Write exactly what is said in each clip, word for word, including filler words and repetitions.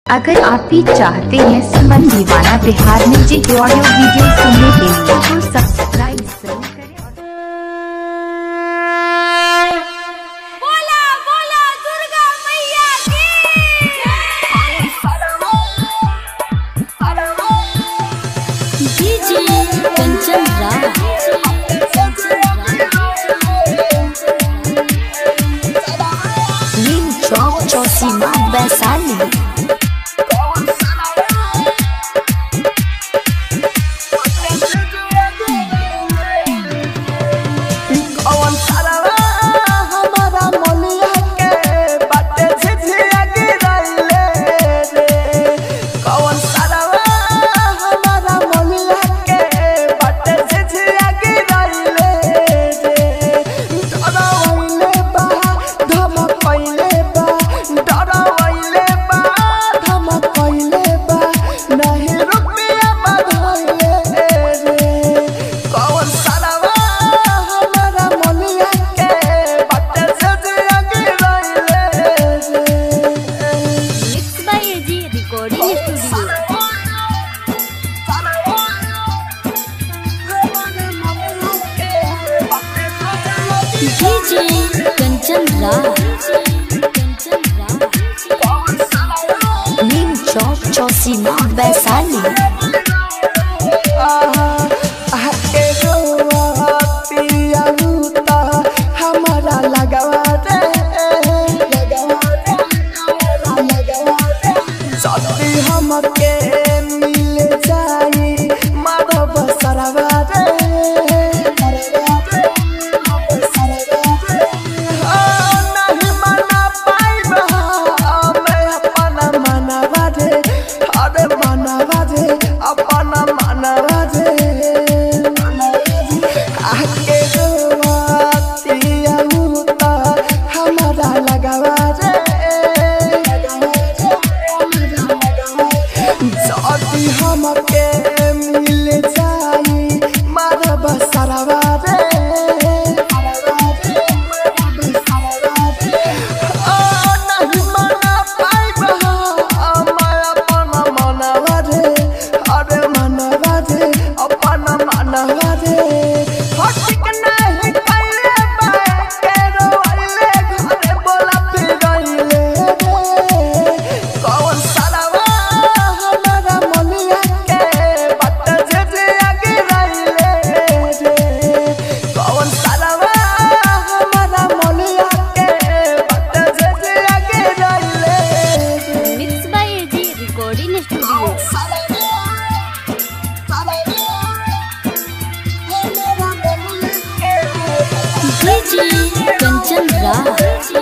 अगर आप भी चाहते हैं सुमन दीवाना बिहार म्यूजिक ऑडियो वीडियो सुनने के लिए तो सब्सक्राइब जरूर करें। बोला बोला दुर्गा मैया की डीजे कंचन राज नीम चौक चौसीमा वैशाली। डीजे कंचन राज नीम चौक चौसीमा वैशाली। हमारा लगवा दे सदी हमके मिल जाई माधव सरवा दे हमके मिल जाई माधव सरवा दे नहीं मना पाइब अपन मनवा दे अरे मनवा दे अपन मनवा दे हटिक नहीं कैले बाके रोइले घरे बोला फिरइले कौन सरवा कंचन राज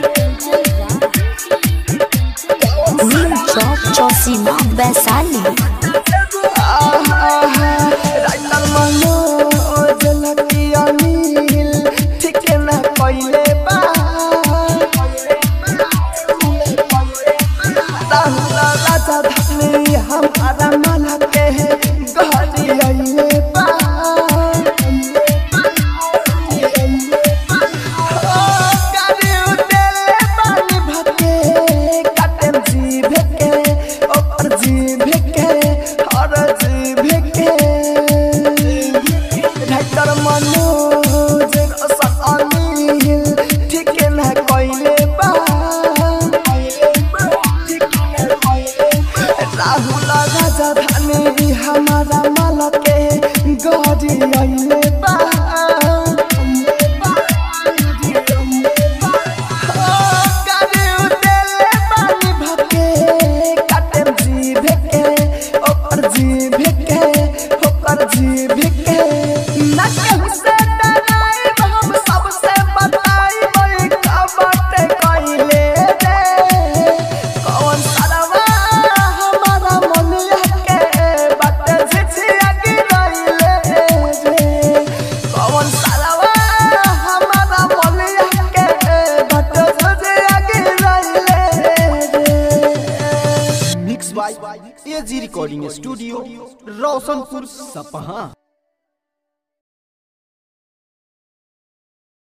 नीम चौक चौसीमा वैशाली। हमारा मन के राजधानी हमारा माल के गड़ी आइले बा गाड़ी उतेले पानी भके काटे जीभ के ऊपर जीभ के ऊपर जीभ के ना कहू से डराई हम सबसे बताई मैं का बाटे कइले रे कौन सरवा हमारा मन एजी रिकॉर्डिंग स्टूडियो रोशनपुर सपहा।